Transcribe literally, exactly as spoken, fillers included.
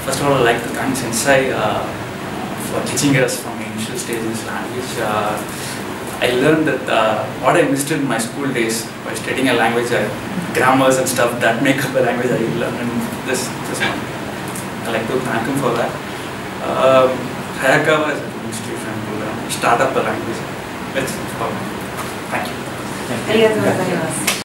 first of all, I'd like to thank Sensei uh, for teaching us from the initial stages language. Uh, I learned that uh, what I missed in my school days by studying a language, uh, grammars and stuff that make up a language, I learned in this, this one. I'd like to thank him for that. Um, Hayakawa is a good institution to start up a language. It's, thank you. Thank you.